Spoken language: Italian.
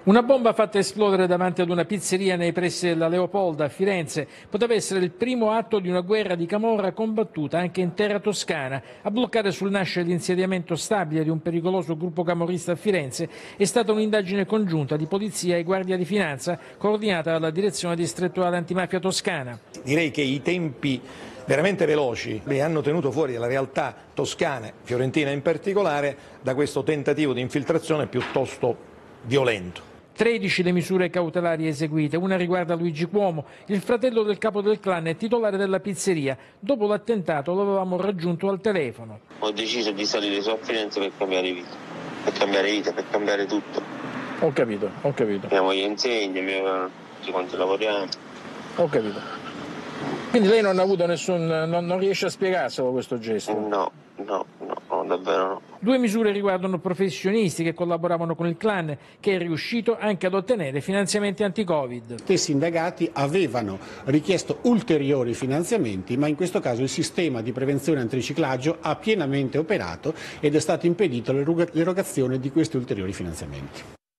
Una bomba fatta esplodere davanti ad una pizzeria nei pressi della Leopolda a Firenze poteva essere il primo atto di una guerra di camorra combattuta anche in terra toscana. A bloccare sul nascere l'insediamento stabile di un pericoloso gruppo camorrista a Firenze è stata un'indagine congiunta di polizia e guardia di finanza coordinata dalla direzione distrettuale antimafia toscana. Direi che i tempi veramente veloci hanno tenuto fuori la realtà toscana, fiorentina in particolare, da questo tentativo di infiltrazione piuttosto violento. 13 le misure cautelari eseguite, una riguarda Luigi Cuomo, il fratello del capo del clan e titolare della pizzeria. Dopo l'attentato lo avevamo raggiunto al telefono. Ho deciso di salire su a Firenze per cambiare vita, per cambiare tutto. Ho capito. Mia moglie insegna, tutti quanti lavoriamo. Ho capito. Quindi lei non ha avuto non riesce a spiegarselo questo gesto? No, davvero no. 2 misure riguardano professionisti che collaboravano con il clan, che è riuscito anche ad ottenere finanziamenti anti-Covid. Gli stessi indagati avevano richiesto ulteriori finanziamenti, ma in questo caso il sistema di prevenzione antiriciclaggio ha pienamente operato ed è stato impedito l'erogazione di questi ulteriori finanziamenti.